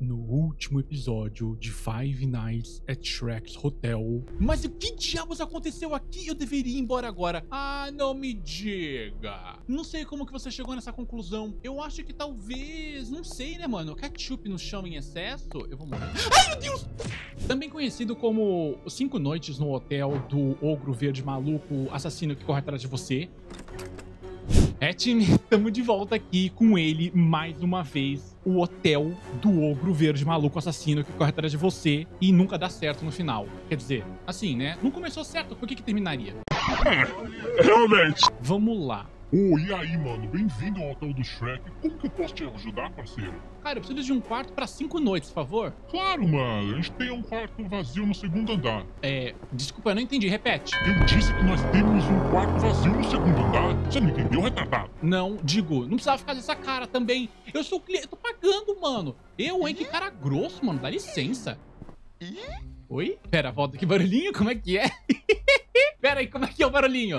no último episódio de Five Nights at Shrek's Hotel. Mas o que diabos aconteceu aqui? Eu deveria ir embora agora. Ah, não me diga. Não sei como que você chegou nessa conclusão. Eu acho que talvez, não sei, né, mano? Ketchup no chão em excesso, eu vou morrer. Ai, meu Deus! Também conhecido como 5 noites no hotel do ogro verde maluco assassino que corre atrás de você. É, time, estamos de volta aqui com ele mais uma vez. O hotel do ogro verde maluco assassino que corre atrás de você e nunca dá certo no final. Quer dizer, assim, né? Não começou certo, por que terminaria? Realmente. Vamos lá. Oh, e aí, mano? Bem-vindo ao Hotel do Shrek. Como que eu posso te ajudar, parceiro? Cara, eu preciso de um quarto pra 5 noites, por favor. Claro, mano. A gente tem um quarto vazio no segundo andar. Desculpa, eu não entendi. Repete. Eu disse que nós temos um quarto vazio no segundo andar. Você não entendeu, retratado? Não, digo, não precisava ficar dessa cara também. Eu sou cliente, eu tô pagando, mano. Eu, hein? Que cara grosso, mano. Dá licença. Oi? Pera, volta. Que barulhinho? Como é que é? Pera aí, como é que é o barulhinho?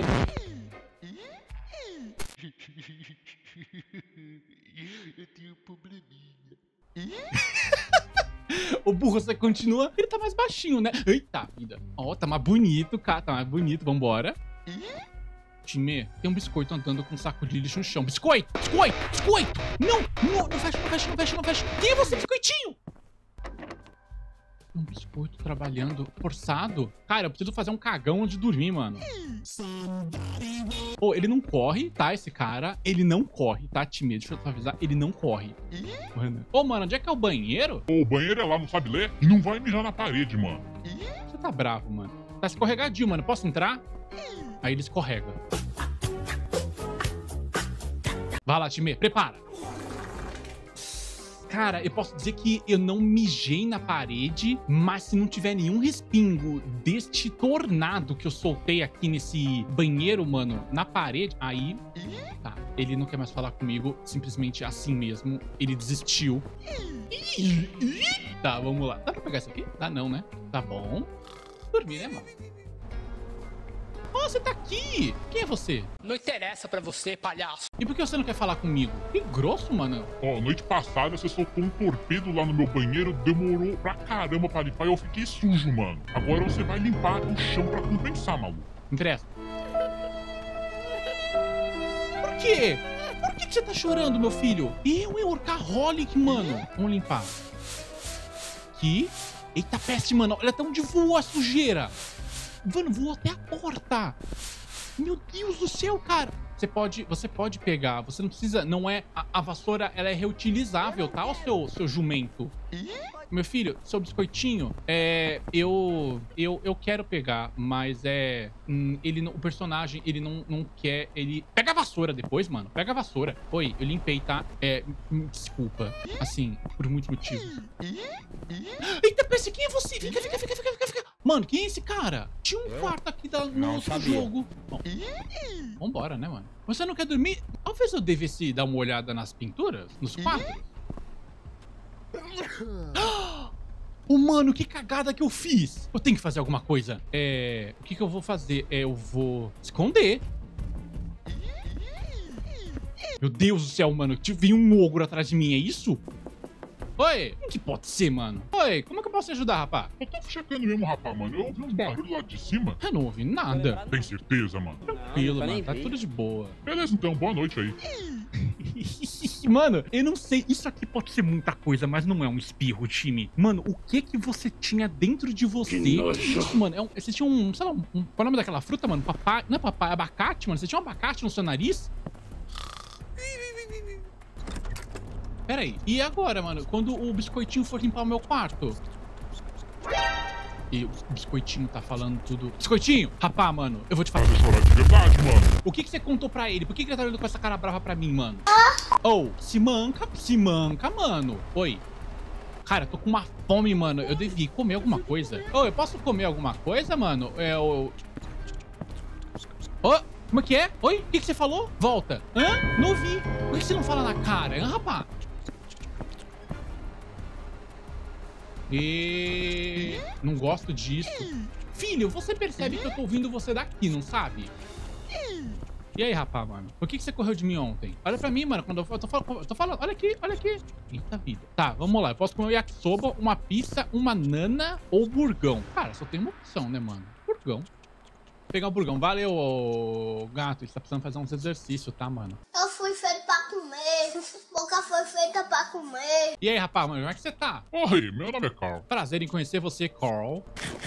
Eu tenho um probleminha. O burro, você continua. Ele tá mais baixinho, né? Eita, vida. Ó, tá mais bonito, cara. Tá mais bonito. Vambora. Time, tem um biscoito andando com um saco de lixo no chão. Biscoito! Biscoito! Biscoito! Não! Não! Não fecha, não fecha, não fecha, não fecha. Quem é você, biscoitinho? Um biscoito trabalhando forçado? Cara, eu preciso fazer um cagão onde dormir, mano. Oh, ele não corre, tá? Esse cara, ele não corre, tá, time? Deixa eu te avisar, ele não corre. Mano. Ô, mano, onde é que é o banheiro? O banheiro é lá, não sabe ler? E não vai mijar na parede, mano. Você tá bravo, mano. Tá escorregadio, mano. Posso entrar? Aí ele escorrega. Vai lá, time. Prepara. Cara, eu posso dizer que eu não mijei na parede, mas se não tiver nenhum respingo deste tornado que eu soltei aqui nesse banheiro, mano, na parede, aí... Tá, ele não quer mais falar comigo, simplesmente assim mesmo. Ele desistiu. Tá, vamos lá. Dá pra pegar isso aqui? Dá não, né? Tá bom. Dormir, né, mano? Oh, você tá aqui! Quem é você? Não interessa pra você, palhaço. E por que você não quer falar comigo? Que grosso, mano. Ó, noite passada você soltou um torpedo lá no meu banheiro, demorou pra caramba pra limpar e eu fiquei sujo, mano. Agora você vai limpar o chão pra compensar, maluco. Interessa. Por quê? Por que você tá chorando, meu filho? Eu, workaholic, mano. Vamos limpar. Aqui. Eita peste, mano. Olha até onde voou a sujeira. Mano, voou até a porta. Meu Deus do céu, cara. Você pode pegar. Você não precisa... Não é... A vassoura, ela é reutilizável, tá? O seu jumento. Meu filho, seu biscoitinho, eu quero pegar, mas o personagem, ele não quer, ele... Pega a vassoura depois, mano, pega a vassoura. Oi, eu limpei, tá? Desculpa, assim, por muitos motivos. Eita, pense, quem é você? Fica. Mano, quem é esse cara? Tinha um quarto aqui no outro jogo. Bom, vambora, né, mano? Você não quer dormir? Talvez eu devesse dar uma olhada nas pinturas, nos quadros. Oh, mano, que cagada que eu fiz. Eu tenho que fazer alguma coisa. O que eu vou fazer? Eu vou esconder. Meu Deus do céu, mano. Veio um ogro atrás de mim, é isso? Oi, o que pode ser, mano? Oi, como é que eu posso te ajudar, rapá? Eu tô checando mesmo, rapaz, mano. Eu ouvi uns barulhos lá de cima. Eu não ouvi nada. Tem certeza, mano? Tranquilo, mano. Tá tudo de boa. Beleza, então. Boa noite aí. Mano, eu não sei. Isso aqui pode ser muita coisa, mas não é um espirro, time. Mano, o que você tinha dentro de você? Isso, mano. Você tinha sei lá, qual é o nome daquela fruta, mano? Papai. Não é papai, é abacate, mano. Você tinha um abacate no seu nariz? Pera aí. E agora, mano? Quando o biscoitinho for limpar o meu quarto? E o biscoitinho tá falando tudo. Biscoitinho! Rapá, mano, eu vou te falar. Vai chorar de verdade, mano. O que você contou pra ele? Por que ele tá olhando com essa cara brava pra mim, mano? Oh, se manca, mano. Oi. Cara, eu tô com uma fome, mano. Eu devia comer alguma coisa. Oh, eu posso comer alguma coisa, mano? Oh, como é que é? Oi, o que você falou? Volta. Hã? Não ouvi. Por que você não fala na cara, hein, rapá? Não gosto disso. Filho, você percebe que eu tô ouvindo você daqui, não sabe? E aí, rapaz, mano? Por que você correu de mim ontem? Olha pra mim, mano. Quando eu tô falando. Olha aqui, olha aqui. Eita vida. Tá, vamos lá. Eu posso comer um yakisoba, uma pizza, uma nana ou burgão. Cara, só tem uma opção, né, mano? Burgão. Vou pegar o burgão. Valeu, ô gato. Você tá precisando fazer uns exercícios, tá, mano? Eu fui feito pra comer. Boca foi feita pra comer. E aí, rapaz, mano? Como é que você tá? Oi, meu nome é Carl. Prazer em conhecer você, Carl.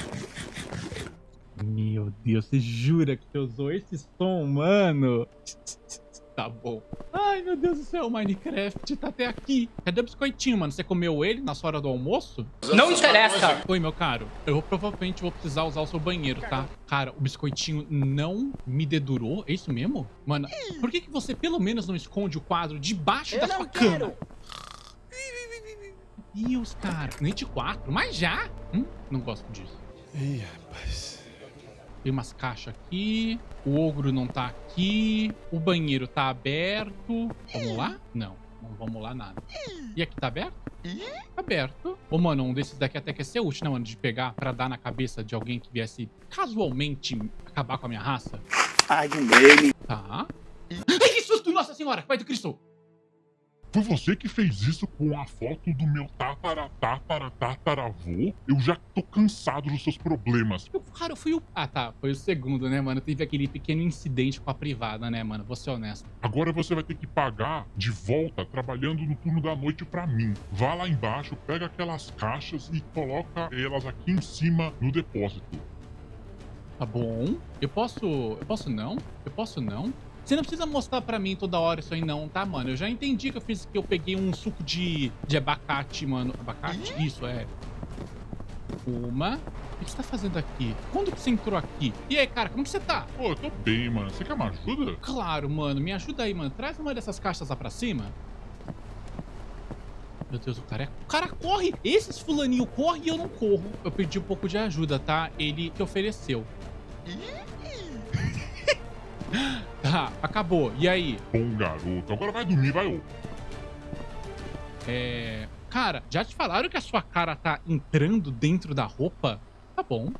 Meu Deus, você jura que você usou esse som, mano? Tá bom. Ai, meu Deus do céu, o Minecraft tá até aqui. Cadê o biscoitinho, mano? Você comeu ele na sua hora do almoço? Não interessa. Oi, meu caro. Eu provavelmente vou precisar usar o seu banheiro, tá? Cara, o biscoitinho não me dedurou? É isso mesmo? Mano, por que você pelo menos não esconde o quadro debaixo da sua cama? Meu Deus, cara. Nem de 4, mas já? Não gosto disso. Ih, rapaz. Tem umas caixas aqui. O ogro não tá aqui. O banheiro tá aberto. Vamos lá? Não. Não vamos lá nada. E aqui tá aberto? Aberto. Ô, mano, um desses daqui até quer ser útil, né, mano? De pegar pra dar na cabeça de alguém que viesse casualmente acabar com a minha raça. Ai, de meme. Tá. Ai, que susto! Nossa senhora! Pai do Cristo! Foi você que fez isso com a foto do meu tataravô? Eu já tô cansado dos seus problemas. Cara, eu fui o... Ah, tá. Foi o segundo, né, mano? Teve aquele pequeno incidente com a privada, né, mano? Vou ser honesto. Agora você vai ter que pagar de volta trabalhando no turno da noite pra mim. Vá lá embaixo, pega aquelas caixas e coloca elas aqui em cima no depósito. Tá bom. Eu posso não? Eu posso não? Você não precisa mostrar pra mim toda hora isso aí não, tá, mano? Eu já entendi que eu peguei um suco de abacate, mano. Abacate? Isso, é. Uma. O que você tá fazendo aqui? Quando que você entrou aqui? E aí, cara, como que você tá? Pô, eu tô bem, mano. Você quer uma ajuda? Claro, mano. Me ajuda aí, mano. Traz uma dessas caixas lá pra cima. Meu Deus, o cara corre. Esses fulaninho correm e eu não corro. Eu pedi um pouco de ajuda, tá? Ele que ofereceu. Tá, acabou. E aí? Bom garoto. Agora vai dormir, vai, ô. Cara, já te falaram que a sua cara tá entrando dentro da roupa? Tá bom.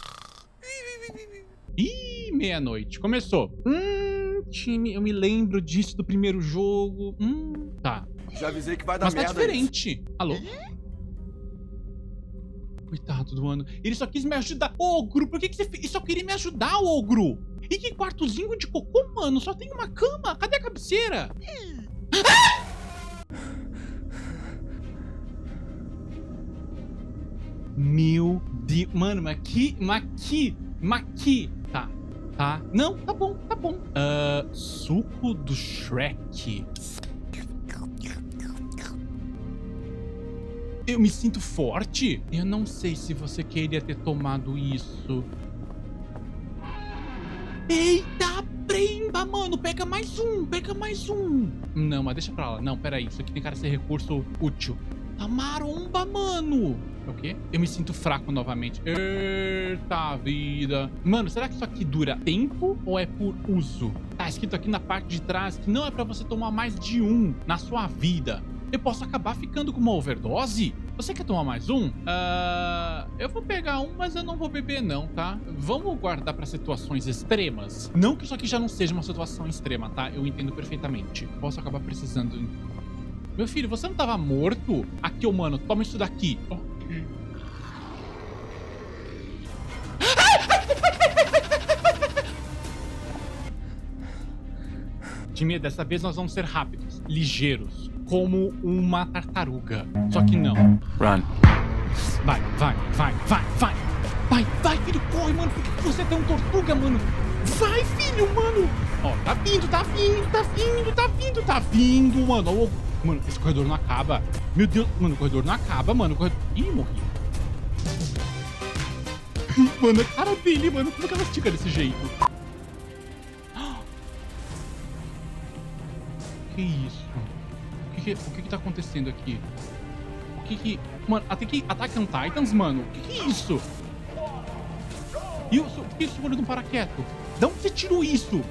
Ih, meia-noite. Começou. Time, eu me lembro disso do primeiro jogo. Tá. Já avisei que vai dar Mas merda. tá diferente. Alô? Coitado do mano. Ele só quis me ajudar. Ogro, por que você fez? Ele só queria me ajudar, ogro. E que quartozinho de cocô, mano? Só tem uma cama. Cadê a cabeceira? Meu Deus. Mano, mas que. Tá. Não, tá bom. Suco do Shrek. Eu me sinto forte? Eu não sei se você queria ter tomado isso. Eita, premba, mano. Pega mais um. Não, mas deixa pra lá. Não, peraí. Isso aqui tem cara de ser recurso útil. Tá maromba, mano. O quê? Eu me sinto fraco novamente. Eita vida. Mano, será que isso aqui dura tempo ou é por uso? Tá escrito aqui na parte de trás que não é pra você tomar mais de um na sua vida. Eu posso acabar ficando com uma overdose? Você quer tomar mais um? Eu vou pegar um, mas eu não vou beber não, tá? Vamos guardar pra situações extremas. Não que isso aqui já não seja uma situação extrema, tá? Eu entendo perfeitamente. Posso acabar precisando... Meu filho, você não tava morto? Aqui, ô mano, toma isso daqui. Ok. Time, dessa vez nós vamos ser rápidos, ligeiros, como uma tartaruga. Só que não. Run. Vai, filho, corre, mano. Por que você é tão tortuga, mano? Vai, filho, mano. Ó, tá vindo, mano. Ó, mano, esse corredor não acaba. Meu Deus, mano, o corredor não acaba, mano. Ih, morri. Mano, a cara dele, mano. Como é que ela estica desse jeito? Que isso? O que tá acontecendo aqui? Mano, Attack on Titans, mano? O que é isso? E o que é isso segurando um paraquedas? De onde você tirou isso?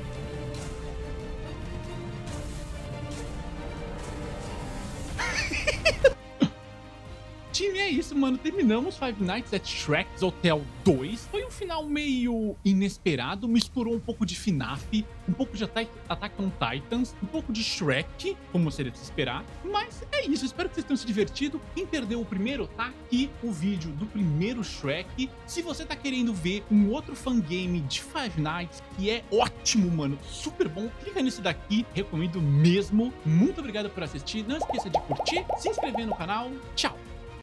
time, é isso, mano. Terminamos Five Nights at Shrek's Hotel 2. Foi um final meio inesperado, misturou um pouco de FNAF, um pouco de Attack on Titans, um pouco de Shrek, como seria de se esperar. Mas é isso, espero que vocês tenham se divertido. Quem perdeu o primeiro, tá aqui o vídeo do primeiro Shrek. Se você tá querendo ver um outro fangame de Five Nights, que é ótimo, mano, super bom, clica nesse daqui, recomendo mesmo. Muito obrigado por assistir, não esqueça de curtir, se inscrever no canal. Tchau!